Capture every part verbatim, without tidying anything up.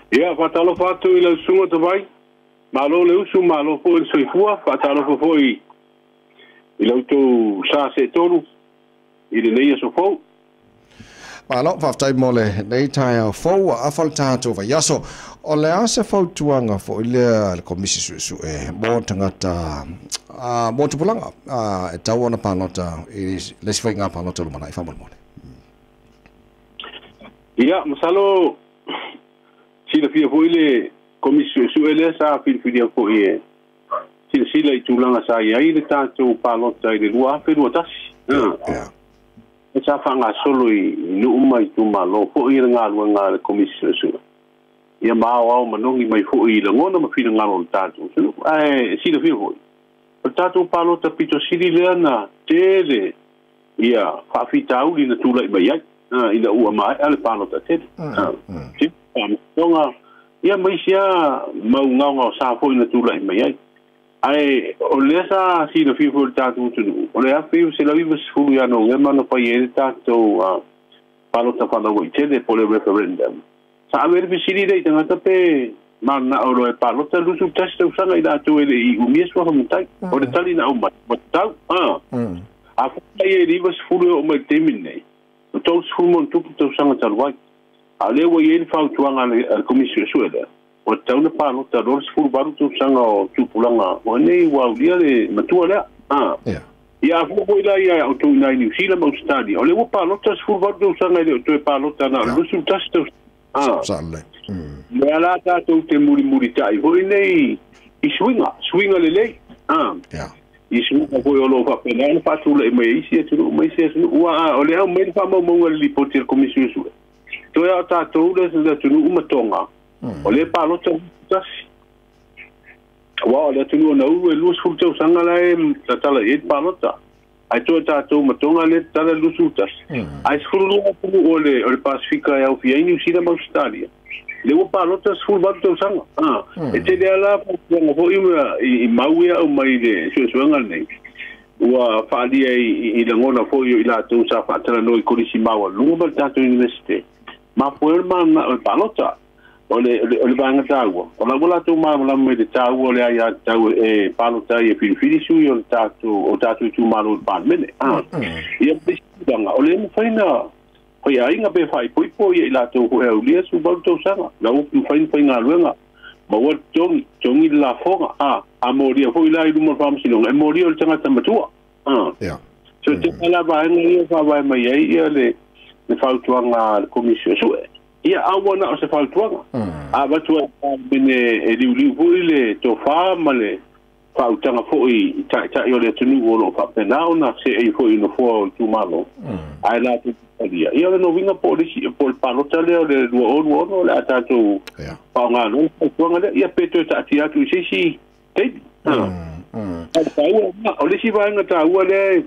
Ia fatalo fatu i le sunga te vai. Malo le usu malo po i soifua fatalo fo foi. I le auto sa se tolu. I le leia so fo. Malo faftai mole nei tai fo a falta to va yaso. O le ase fo tuanga fo le le komisi su su e mo tangata a mo tupulanga a e tawana panota i le sfinga panota lu mana i famol mole. Ia masalo sila fia fo ile komisi su ele sa fil fia fo ie. Sila sila i tulanga sa ia i le tato panota i le lua fe lua tasi. Ja. E sa fanga solo i nu mai tu malo fo i nga lu nga komisi su. Ia mau au manongi mai fo i le ngona ma fina nga lo tato. Ai sila fia fo. O tato palota pito sili le ana tele. Ia fa fitau li na tula i mai ai. Ah, ina ua mai ale palota tele. Ah. Si tonga ia mai sia mau nga nga sa fo ina tula i mai ai. Ai o le sa sila fia fo tato tu. O le afi se la viva sfulu ya no ngema no pa ye tato palota fa da voi tele po le referendum. Sa aver visiri dei tangata pe mana o le palota lusu testa usanga ida tu ele i umies wa mutai o le tali na o matau ah a fa ye rivas fulu o mai temine o to sfumon tu tu usanga talwai a le wo ye fa tuanga al komisi suela o tau na palota ro sfulu baru tu usanga o tu pulanga o nei wa dia le matua le ah ia fu ko ila ia o tu na ni sila mo stadi o le wo palota sfulu baru tu usanga le tu palota na lusu testa ah Salle. Me ala ta to te muri muri tai. Hoi nei i swinga, swinga le le. Ah. Ja. I swinga ko yo lo fa pena na fa tu le mai si tu mai si tu wa o le au me fa mo mo le potir komisiu su. To ya ta to le se tu uma tonga. O le pa lo to tas. Wa le tu no u lu su tu sanga la e ta ta le pa lo ta. Ai to ta to ma tonga le ta le lu su tas. Ai skulu o le o le Pasifika ya o fia ni usida ma Australia. Le wo pa lotas full ba to sanga ah e te le ala po ngo fo i mauia o mai de so so ngal nei wa fa dia i le ngona fo i la to sa fa tala no i kurisi mawa lu ba ta to university ma po ma o pa lota o le o le banga tawa o la bola to ma la me de tawa o le ya tawa e pa lota i fili fili su yo ta to o ta to tu ma lo pa mene ah ia banga o le mo fa ina ko ia inga be fai poi poi i la to ho e ulia su ba to sanga la u fai fai nga luenga ma wa tong tong i la fonga a a moria fo i la i mo fam sino e moria o tanga tamatua ah ja so te ala ba ngi fa ba mai ai ia le le faltuanga komisi su ia a wana o se faltuanga a ba tu bene e liu liu fo le to fa male fa utanga fo i ta ta yo le tunu o lo fa pena ona se e fo i no fo tu malo ai la tu dia ia no vinga polisi pol palota le le do o no le ata tu pa nga no ko nga ia peto ta tia tu si si te mm o le si va nga ta u le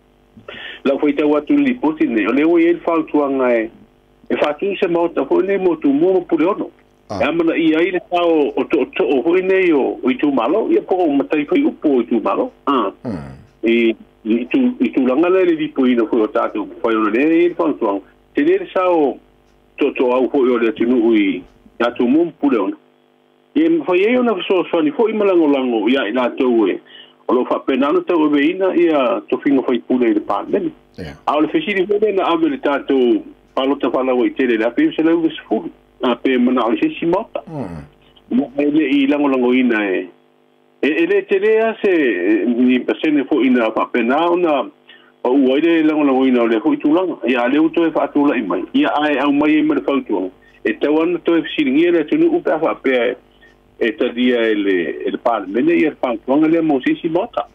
la foi te watu li potine o le o il fa tu nga e e fa tu se mo ta fo le mo tu mo pu le ono ya mana ia ile ta o to to o ne yo o tu malo ia po matai foi u po tu malo ah e i tu i tu langa le di poi no fo tato foi no le il fontuang te le sao to to au fo yo le tinu ui ya tu mum pulon e foi eu na so so ni foi malango lango ya ina to we o lo fa penano to we ina ia to fingo foi pule de pa ben a le fesi di fo na ave tato palo ta fala we te le la pe se le u sfu a pe mana o se si mota mo ele i lango lango ina e ele telea se ni pasene fo ina fa pena ona o uaile lango lango ina le fo tulanga ia le uto e fa tula i mai ia ai au mai me fa tu e tawan to e siringi le tunu u pa fa pe e ta dia ele el pal mene ia fa tuanga le mo si si mota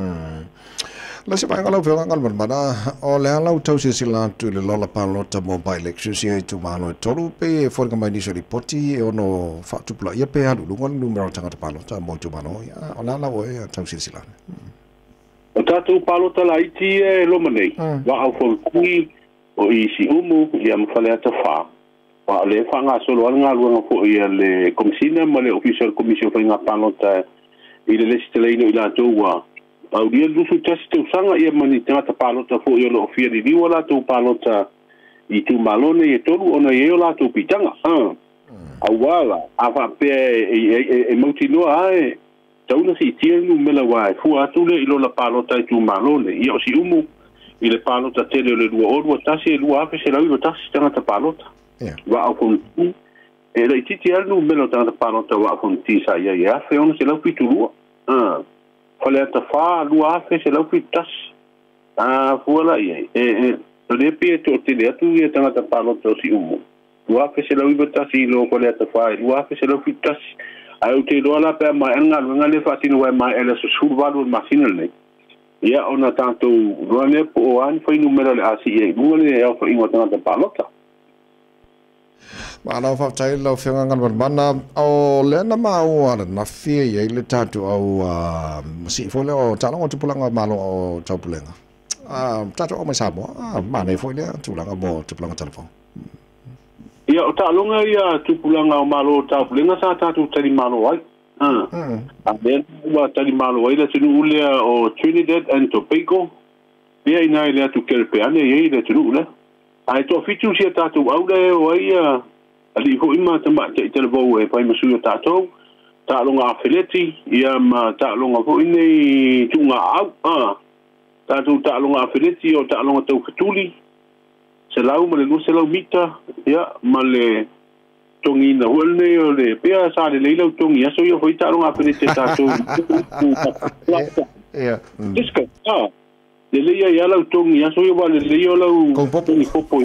la se vai ngalo fe ngal mana o le ala uto se sila tu le lola palota mobile election si tu malo tolu pe for ka mai ni sori poti o no fa tu pla ia pe adu ngon numero tanga palota mo tu malo ya o la la o e tau se sila o tatu palota la iti e lo manei wa au fo kui o i si umu ia mo fale ata fa wa le fa nga solo nga lu nga fo ia le komisina mo le official commission fa nga palota i le listeleino ila to wa au dia lusu teste usanga ia mani tata palota fo yo lo fia di wala to palota i tu malone e tolu ona ye la to pitanga ah awala ava pe e e motino ai tauna si tienu mela wai fu atule ilo la palota tu malone io si umu ile palota tele le dua o tasi lu afe se la ilo tasi tanga ta palota wa akon e le titi anu mela tanga ta palota wa akon ti sa ia ia fe on se la pitulu ah fale ta fa lu afe se la pitas ah fuala ia e e le pe to tele atu ia tanga ta palota si umu lua fe se la ilo tasi lo fale ta fa lua fe se la pitas ai te do la pe ma enga nga le fatino wa ma ele so survalu masinal ne ia ona tanto rone po an foi numero le asi e ngole e fa ingo tanga palota ma na fa tai lo fe nga ngal mana o le na ma o ana na fie ye le tatu au si fo le o talo o tupulanga malo o tapulenga ah tatu o mai sabo ah ma ne fo le tupulanga mo tupulanga telefon ia o talonga ia tupulanga o malo tapulenga sa tatu tali malo ai ah a ben wa tali malo ai le tunu ule o Trinidad and Tobago ia ina ile tu kelpe ane ia ile tunu ule ai to fitu sia tatu au le o ia ali ho ima tama te telefon e pai masu tatu talonga afileti ia ma talonga ho ine tunga au ah tatu talonga afileti o talonga tau fituli se lau ma le lu se lau mita ia ma le tongi na huelne o le pea sa le leila tongi aso ia hoi talonga afileti tatu ia diska ah le leia ia lau tongi aso ia wa le leia lau tongi popo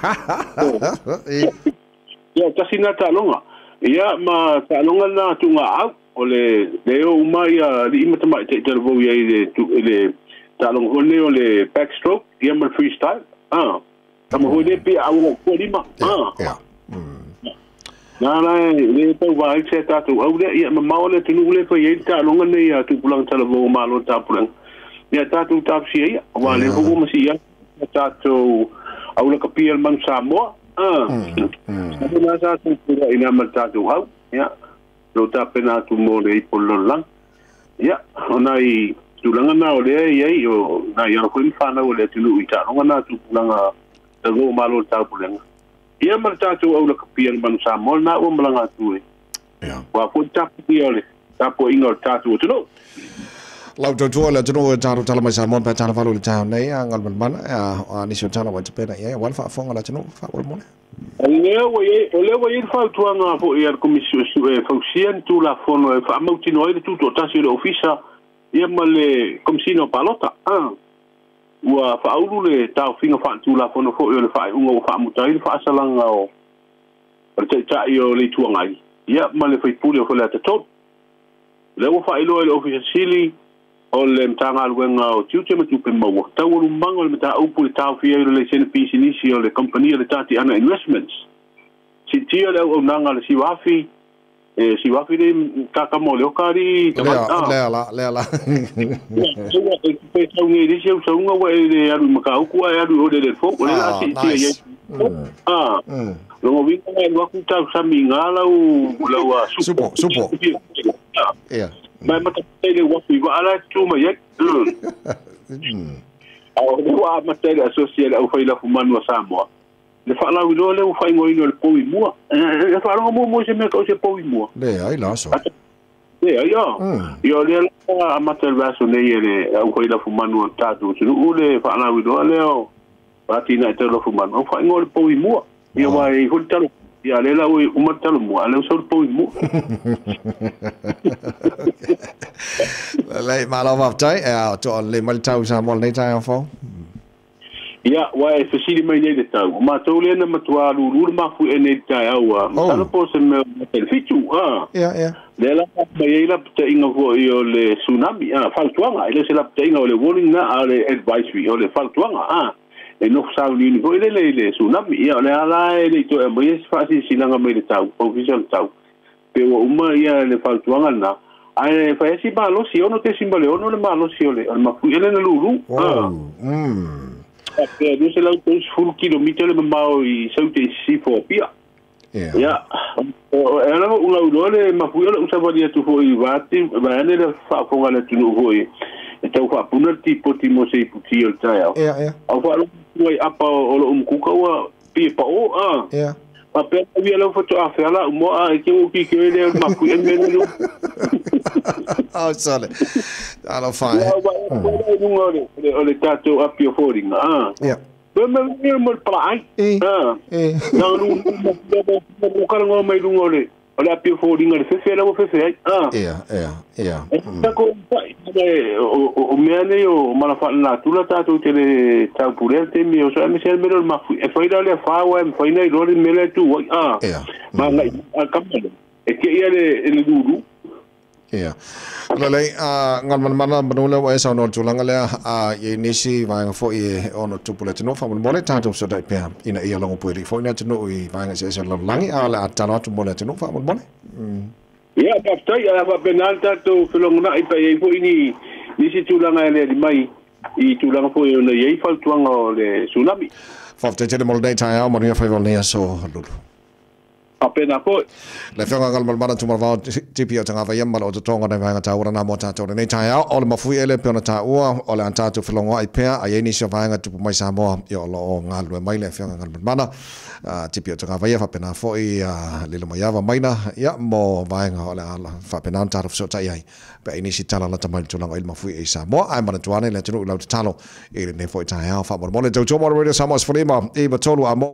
ia kasi na talonga ia ma talonga na tunga au o le leo umaya li ima tama te telefo ia le le talonga o le o le backstroke ia ma freestyle ah tama ho le pe au ko lima ah na na le pe wa se tatu au le ia ma ma le tunu le fa ia talonga ne ia tu pulang telefo ma lo tapulang ia tatu tapsi ia wa le ho ma si ia tatu au le kapiel man Samoa ah na sa tu ina mata tu hau ya lo ta pena tu mo le pololang ya onai tu langa na ole ye yo na yo ko infana ole tu lu ita no na tu langa ta go malo ta pulenga ya mata tu au le kapian man sa mo na o mlanga tu ya wa ko ta pi ole ta po ingo ta tu tu no lau tu tu le tu no ta ta mai sa mo pa ta valu le ta nei ngal man man a ni so ta wa te pena ye wal fa fonga la tu no fa wal mo Leo we ole we fa tuanga fo ia komissio e function tu la fono e fa mautino e tu to tasi le ofisa ia male komissino palota ah wa fa aulu le ta finga fa tu la fono fo le fa ungo fa mutai fa salanga o per te ta io le tuanga ia male fa pule fo le to le fa ilo le ofisa sili o le mtanga luenga o tiute me tupe maua. Tau o lumango le mta upu le tau fia le sene pisi nisi o le company le tati ana investments. Si tia le o nanga le siwafi, e siwafi le kakamo le okari. Lea la, lea la. Sewa e kupe tau nge risi au saunga wa e le aru maka ukua e aru o le le fok. Ah, nice. Ah, longo vinga e waku tau sami ngala u laua supo. Supo, supo. Yeah. Mai mata tele wafi wa ala tu mai ek au de wa mata le associate au faila fumanu Samoa le fa la wilo le fa ngo ino le poi mua e fa ro mo mo se me ko se poi mua le ai la so le ai yo yo le a mata le vaso ne ele au faila fumanu tatu tu le fa la wilo le o patina te lo fumanu fa ngo le poi mua yo vai hultalo ya le la u matalo mua le so poi mua le malo va tai e to le mal tau sa mol nei tai fo ya wa e fasili mai nei tau ma to le na matua lu lu ma fu e nei tai au ma po se me el fitu ah ya ya le la mai la te inga vo io le tsunami ah faltuanga ile se la te inga le warning na le advisory o le faltuanga ah e no sa ni vo ile le le tsunami ya le ala le to e mai fa si sinanga mai le tau official tau pe o uma ia le faltuanga na ai fa esi ba lo si ono te simbole ono le malo si ole al ma fu ele na lulu ah mm pe do se la to full kilometer le mau i saute si fo pia ya ya ela una udole ma fu ele usava dia tu foi vati ba ene le fa fonga le tu no foi e tau fa puna tipo timo se puti o tai ya ya au fa lo foi apa o lo um kuka wa pi pa o ah ya Apa dia lo foto afela mo a ke o ki ke le ma ku en menu. Ah, sale. Alo fai. Ngore ole tato apio foring. Ah. Yeah. Bema ni mo pai. Ah. Eh. Na lu mo ka ngo mai lu ngore. Ole apio foring ole se se la mo se se. Ah. Yeah, yeah, yeah. Ta ko o me ane o mala fa na tu la tato te le ta pure te mi o so me se me lo ma fu e foi da le fa wa me foi nei lo me le tu. Ah. Yeah. Ma ngai a kamalo. E ke ia le le duru. Yeah. Lele a ngan man mana manula wa sa no tulanga le a ye nisi va nga fo ye ono tupule tino fa mon mole tato so dai pe ina ia longo pueri fo ina tino i va nga se se langi ala atano tu mole tino fa mon mole. Ya pa tai ala pa penalta to filongna i pa ye fo ini nisi tulanga le di mai i tulanga fo ye no ye fa tuanga le tsunami. Fa te te mol dai tai a mo ia fa volnia so lulu. Apena po le fenga gal mal mana tu mal va tipi o tanga va yam mal o tonga na va ta ora na mo ta to nei tai a o le mafu ele pe ona ta ua o le anta tu filongo ai pe a ye ni se va nga tu mai sa mo yo lo nga lu mai le fenga gal mal mana tipi o tanga va ya fa pena fo i le lo ya va mai na ya mo va nga o le ala fa pena ta so ta ai pe ni si tala la ta mal tu langa il mafu e sa mo ai mana tu ane le tu lo ta lo e le ne fo tai a fa mo le to mo re sa mo sfrima e ba tolu a